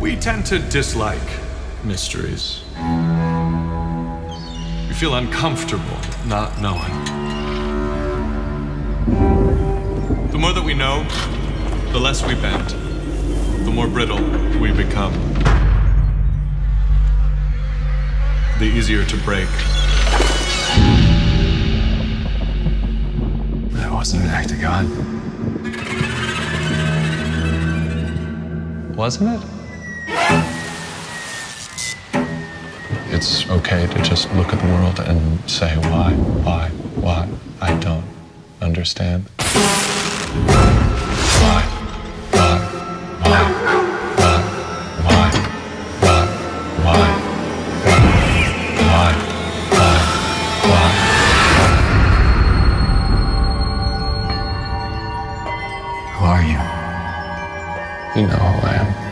We tend to dislike mysteries. We feel uncomfortable not knowing. The more that we know, the less we bend, the more brittle we become, the easier to break. That wasn't an act of God. Wasn't it? It's okay to just look at the world and say, why? I don't understand. Why? Who are you? You know who I am.